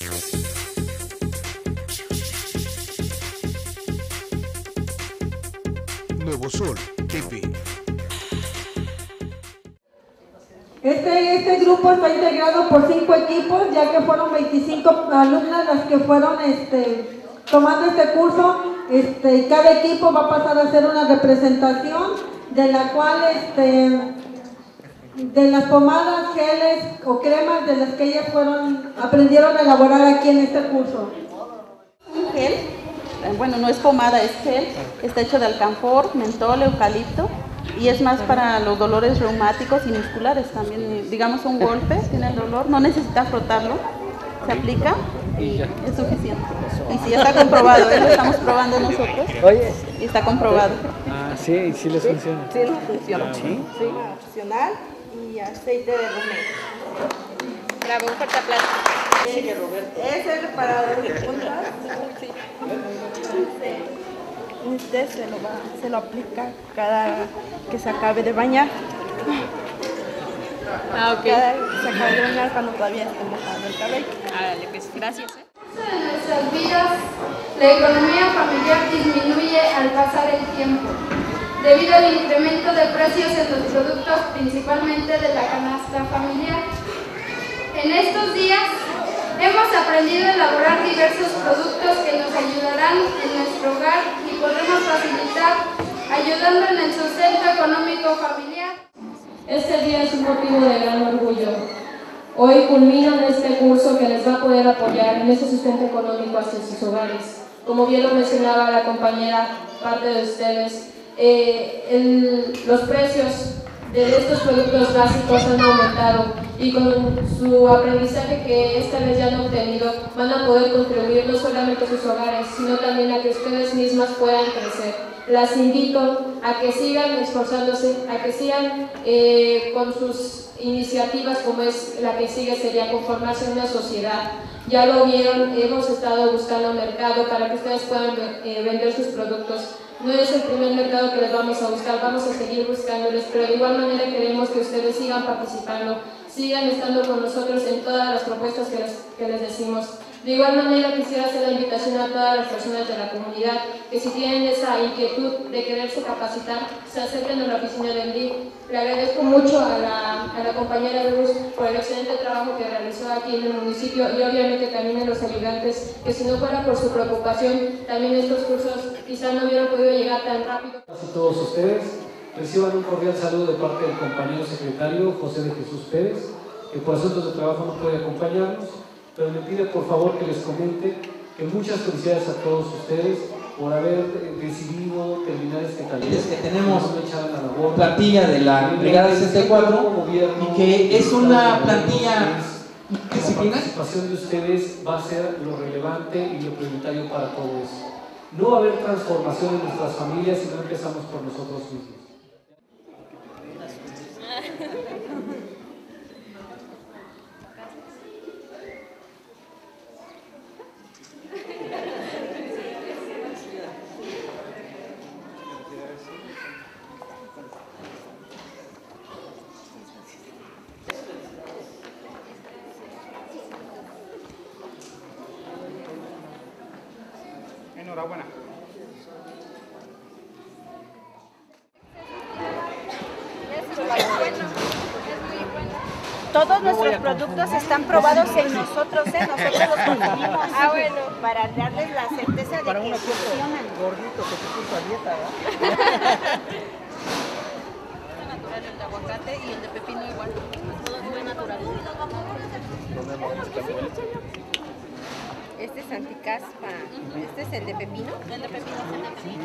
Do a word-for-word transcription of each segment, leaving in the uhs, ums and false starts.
Nuevo Sol T V. Este, este grupo está integrado por cinco equipos, ya que fueron veinticinco alumnas las que fueron este, tomando este curso. Este, y cada equipo va a pasar a hacer una representación de la cual, este, de las pomadas, geles o cremas de las que ellas fueron, aprendieron a elaborar aquí en este curso. Un gel, bueno, no es pomada, es gel, está hecho de alcanfor, mentol, eucalipto. Y es más para los dolores reumáticos y musculares también. Digamos, un golpe, tiene el dolor, no necesita frotarlo, se aplica y es suficiente. Y sí, está comprobado, ¿eh? Lo estamos probando nosotros. Oye. Y está comprobado. Ah, sí, y sí les funciona. Sí, les funciona. ¿Sí? Sí, opcional y aceite de romero. Bravo, un fuerte aplauso. Es el reparador de puntas. Sí. Usted se lo, va, se lo aplica cada que se acabe de bañar. Ah, ok. Cada que se acabe de bañar cuando todavía esté mojado el cabello. Árale, pues gracias. ¿eh? En nuestras vidas, la economía familiar disminuye al pasar el tiempo, debido al incremento de precios en los productos, principalmente de la canasta familiar. En estos días, hemos aprendido a elaborar diversos productos que nos ayudarán en nuestro hogar y podremos facilitar ayudando en el sustento económico familiar. Este día es un motivo de gran orgullo. Hoy culminan este curso que les va a poder apoyar en ese sustento económico hacia sus hogares. Como bien lo mencionaba la compañera, parte de ustedes, eh, el, los precios de estos productos básicos han aumentado y con su aprendizaje que esta vez ya han obtenido van a poder contribuir no solamente a sus hogares, sino también a que ustedes mismas puedan crecer. Las invito a que sigan esforzándose, a que sigan eh, con sus iniciativas, como es la que sigue, sería conformarse en una sociedad. Ya lo vieron, hemos estado buscando mercado para que ustedes puedan eh, vender sus productos. No es el primer mercado que les vamos a buscar, vamos a seguir buscándoles, pero de igual manera queremos que ustedes sigan participando, sigan estando con nosotros en todas las propuestas que les, que les decimos. De igual manera quisiera hacer la invitación a todas las personas de la comunidad que si tienen esa inquietud de quererse capacitar, se acerquen a la oficina del D I F. Le agradezco mucho a la, a la compañera Luz por el excelente trabajo que realizó aquí en el municipio y obviamente también a los ayudantes, que si no fuera por su preocupación, también estos cursos quizás no hubieran podido llegar tan rápido. A todos ustedes, reciban un cordial saludo de parte del compañero secretario José de Jesús Pérez, que por asuntos de trabajo no puede acompañarnos, pero me pide por favor que les comente que muchas felicidades a todos ustedes por haber decidido terminar este taller. Es que tenemos plantilla de la Brigada sesenta y cuatro y que es una plantilla disciplinaria. La participación de ustedes va a ser lo relevante y lo prioritario para todo eso. No va a haber transformación en nuestras familias si no empezamos por nosotros mismos. Enhorabuena. Todos nuestros productos están probados en nosotros, ¿eh? Nosotros los consumimos. Ah, bueno. Para darles la certeza de para que una funcionan. Gordito que se puso a dieta, ¿verdad? Natural el de aguacate y el de pepino igual. Todo muy natural. Este es anticaspa. Este es el de pepino. El de pepino, el de pepino.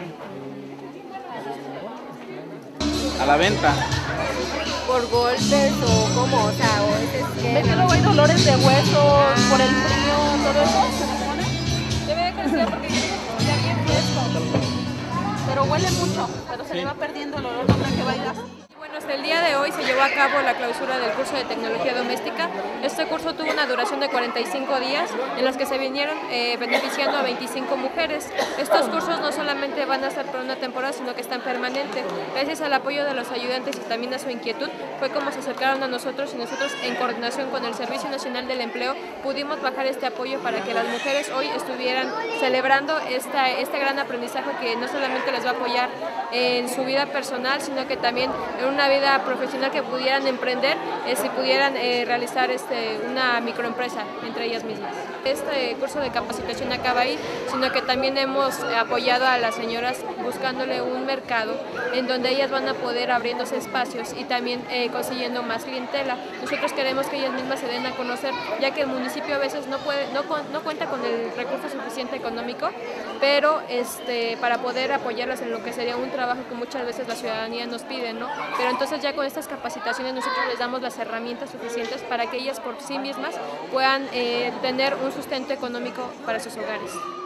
A la venta. Por golpes o cómo, o sea, o este es que... ¿Ves que luego hay dolores de huesos ah. por el frío, todo eso? ¿Se me pone? Debe de crecer porque ya bien fresco. Pero huele mucho, pero se sí. le va perdiendo el olor, no creo que vaya. Buenos El día de hoy se llevó a cabo la clausura del curso de tecnología doméstica. Este curso tuvo una duración de cuarenta y cinco días en los que se vinieron eh, beneficiando a veinticinco mujeres. Estos cursos no solamente van a estar por una temporada, sino que están permanentes. Gracias al apoyo de los ayudantes y también a su inquietud, fue como se acercaron a nosotros y nosotros, en coordinación con el Servicio Nacional del Empleo, pudimos bajar este apoyo para que las mujeres hoy estuvieran celebrando esta, este gran aprendizaje que no solamente les va a apoyar en su vida personal, sino que también en una vida profesional, que pudieran emprender, eh, si pudieran eh, realizar este, una microempresa entre ellas mismas. Este curso de capacitación acaba ahí, sino que también hemos apoyado a las señoras buscándole un mercado en donde ellas van a poder abriéndose espacios y también eh, consiguiendo más clientela. Nosotros queremos que ellas mismas se den a conocer, ya que el municipio a veces no, puede, no, no cuenta con el recurso suficiente económico, pero este, para poder apoyarlas en lo que sería un trabajo que muchas veces la ciudadanía nos pide, ¿no? Pero entonces ya con estas capacitaciones nosotros les damos las herramientas suficientes para que ellas por sí mismas puedan eh, tener un sustento económico para sus hogares.